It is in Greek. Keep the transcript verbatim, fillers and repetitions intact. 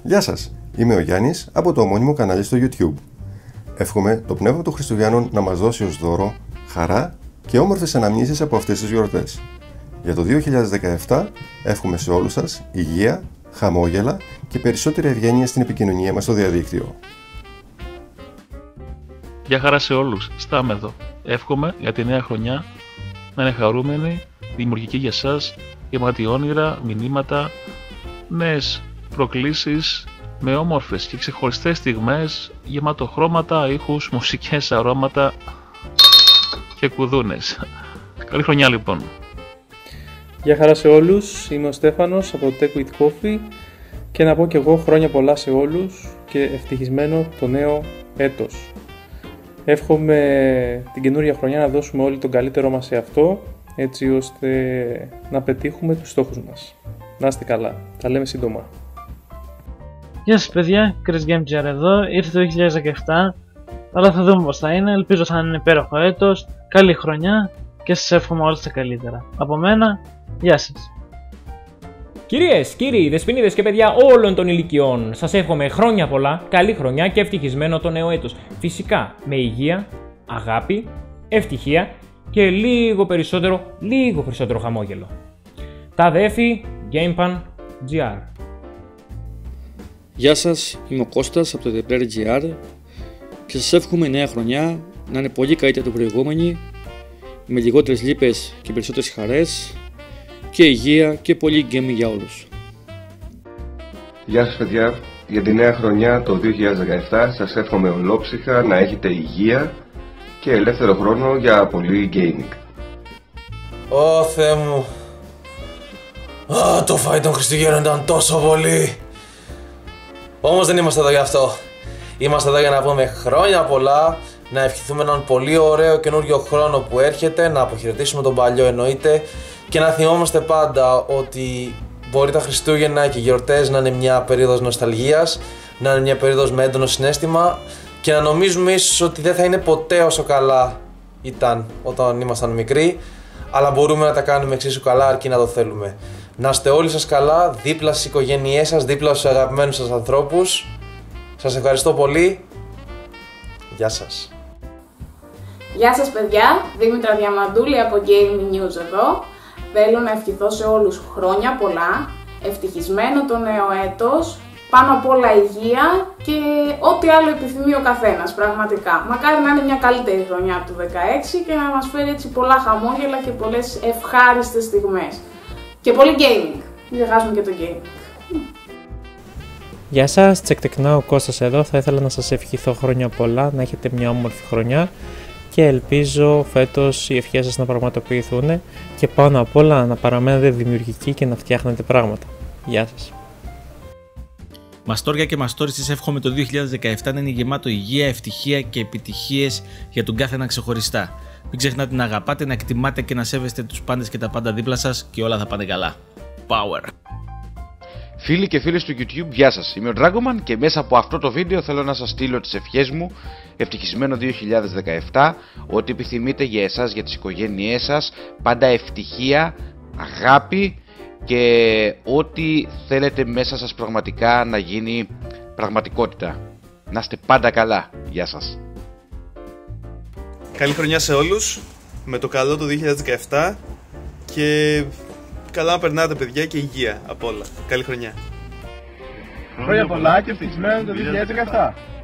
Γεια σας, είμαι ο Γιάννης από το ομώνυμο κανάλι στο YouTube. Εύχομαι το πνεύμα των Χριστουγέννων να μας δώσει ως δώρο χαρά και όμορφες αναμνήσεις από αυτές τις γιορτές. Για το δύο χιλιάδες δεκαεπτά εύχομαι σε όλους σας υγεία, χαμόγελα και περισσότερη ευγένεια στην επικοινωνία μας στο διαδίκτυο. Γεια χαρά σε όλους, Στάμε εδώ. Εύχομαι για τη νέα χρονιά να είναι χαρούμενη, δημιουργική για σας, γεμάτη όνειρα, μηνύματα, νέες προκλήσεις με όμορφες και ξεχωριστές στιγμές, γεμάτο χρώματα, ήχους, μουσικές, αρώματα και κουδούνες. Καλή χρονιά λοιπόν. Γεια χαρά σε όλους, είμαι ο Στέφανος από το Tech with Coffee και να πω και εγώ χρόνια πολλά σε όλους και ευτυχισμένο το νέο έτος. Εύχομαι την καινούρια χρονιά να δώσουμε όλοι τον καλύτερό μας σε αυτό, έτσι ώστε να πετύχουμε τους στόχους μας. Να είστε καλά, τα λέμε σύντομα. Γεια σας παιδιά, Chris Gamer εδώ, ήρθε το δύο χιλιάδες δεκαεπτά, αλλά θα δούμε πως θα είναι, ελπίζω θα είναι υπέροχο έτος, καλή χρονιά και σας εύχομαι όλα τα καλύτερα. Από μένα, γεια σας. Κυρίες, κύριοι, δεσποινίδες και παιδιά όλων των ηλικιών, σας εύχομαι χρόνια πολλά, καλή χρονιά και ευτυχισμένο το νέο έτος. Φυσικά με υγεία, αγάπη, ευτυχία και λίγο περισσότερο, λίγο περισσότερο χαμόγελο. Τα αδέφη GamePan τζι αρ. Γεια σας, είμαι ο Κώστας από το The Player τζι αρ και σας εύχομαι νέα χρονιά να είναι πολύ καλύτερη από την προηγούμενη, με λιγότερες λύπες και περισσότερες χαρές και υγεία και πολύ gaming για όλους. Γεια σας παιδιά, για τη νέα χρονιά το δύο χιλιάδες δεκαεπτά σας εύχομαι ολόψυχα να έχετε υγεία και ελεύθερο χρόνο για πολύ gaming. Ω Θεέ μου, Α, το φάι των Χριστουγέννων ήταν τόσο πολύ. Όμως δεν είμαστε εδώ γι' αυτό. Είμαστε εδώ για να πούμε χρόνια πολλά, να ευχηθούμε έναν πολύ ωραίο καινούριο χρόνο που έρχεται, να αποχαιρετήσουμε τον παλιό εννοείται και να θυμόμαστε πάντα ότι μπορεί τα Χριστούγεννα και οι γιορτές να είναι μια περίοδος νοσταλγίας, να είναι μια περίοδος με έντονο συναίσθημα και να νομίζουμε ίσως ότι δεν θα είναι ποτέ όσο καλά ήταν όταν ήμασταν μικροί, αλλά μπορούμε να τα κάνουμε εξίσου καλά αρκεί να το θέλουμε. Να είστε όλοι σας καλά, δίπλα στις οικογένειές σας, δίπλα στους αγαπημένους σας ανθρώπους. Σας ευχαριστώ πολύ. Γεια σας. Γεια σας παιδιά, Δήμητρα Διαμαντούλη από Gaming News εδώ. Θέλω να ευχηθώ σε όλους χρόνια πολλά, ευτυχισμένο το νέο έτος, πάνω απ' όλα υγεία και ό,τι άλλο επιθυμεί ο καθένας πραγματικά. Μακάρι να είναι μια καλύτερη χρονιά από το δεκαέξι και να μας φέρει έτσι πολλά χαμόγελα και πολλές ευχάριστες στιγμές. Και πολύ gaming, μην ξεχάσουμε και το gaming. Γεια σας, Τσεκτεκνά, ο Κώστας εδώ. Θα ήθελα να σας ευχηθώ χρόνια πολλά, να έχετε μια όμορφη χρονιά και ελπίζω φέτος οι ευχές σας να πραγματοποιηθούν και πάνω απ' όλα να παραμένετε δημιουργικοί και να φτιάχνετε πράγματα. Γεια σας. Μαστόρια και μαστόρισες, εύχομαι το δύο χιλιάδες δεκαεπτά να είναι γεμάτο υγεία, ευτυχία και επιτυχίες για τον κάθε ένα ξεχωριστά. Μην ξεχνάτε να αγαπάτε, να εκτιμάτε και να σέβεστε τους πάντες και τα πάντα δίπλα σας και όλα θα πάνε καλά. Power! Φίλοι και φίλες του YouTube, γεια σας, είμαι ο Dragoman και μέσα από αυτό το βίντεο θέλω να σας στείλω τις ευχές μου ευτυχισμένο δύο χιλιάδες δεκαεπτά, ό,τι επιθυμείτε για εσάς, για τις οικογένειές σας, πάντα ευτυχία, αγάπη και ό,τι θέλετε μέσα σας πραγματικά να γίνει πραγματικότητα. Να είστε πάντα καλά, γεια σας. Καλή χρονιά σε όλους, με το καλό το δύο χιλιάδες δεκαεπτά και καλά να περνάτε παιδιά και υγεία απ' όλα. Καλή χρονιά. Χρόνια πολλά και ευτυχισμένο το δύο χιλιάδες δεκαεπτά.